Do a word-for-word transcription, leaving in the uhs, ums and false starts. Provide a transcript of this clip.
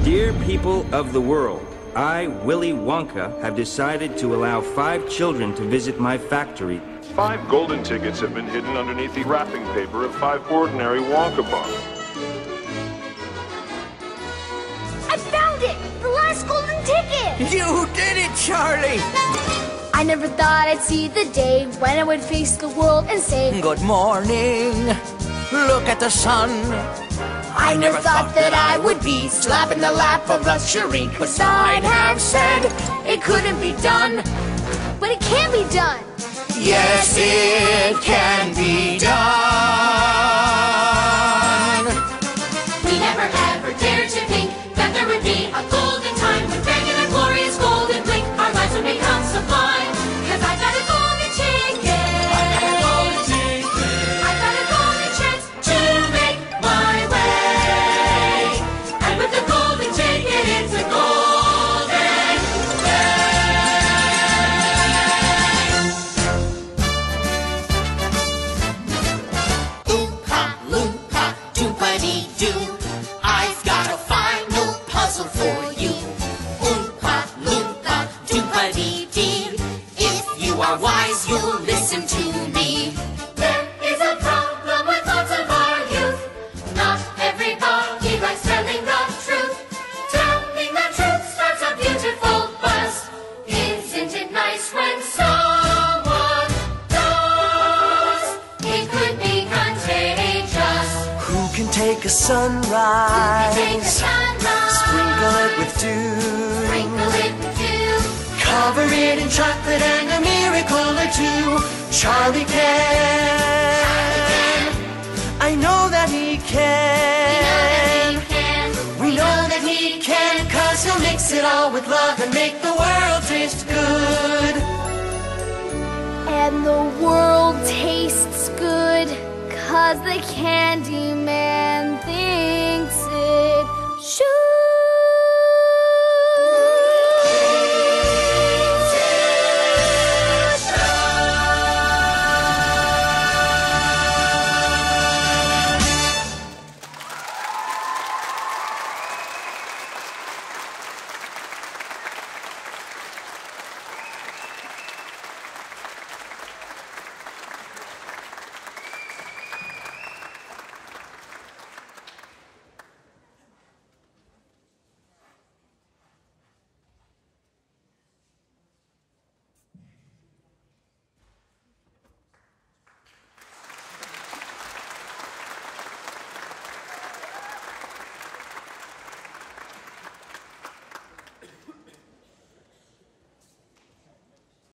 Dear people of the world, I, Willy Wonka, have decided to allow five children to visit my factory. Five golden tickets have been hidden underneath the wrapping paper of five ordinary Wonka bars. I found it! The last golden ticket! You did it, Charlie! I never thought I'd see the day when I would face the world and say, Good morning, look at the sun. I never thought that I would be slapped in the lap of luxury, 'cause I'd have said it couldn't be done. But it can be done! Yes, it can be done. We never ever dared to think that there would be a golden time when regular glorious golden blink our lives would become sublime. 'Cause I've got a golden ticket. I've got a golden ticket. I've got a golden chance to make my way. And with the golden ticket, it's a golden day. Oompa loompa doompa-dee doo. I've got a final puzzle for you. Oompa loompa doompa-dee-dee. If you are wise, you'll listen to me. There is a problem with lots of our youth. Not everybody likes telling the truth. Telling the truth starts a beautiful buzz. Isn't it nice when someone does? It could be contagious. Who can take a Take a sunrise, sunrise, sprinkle it with dew, sprinkle it with dew. cover it in chocolate and a miracle or two? Charlie can. I know that he can. We know that he can, 'cause he'll mix it all with love and make the world taste good. And the world tastes good, 'cause the Candy Man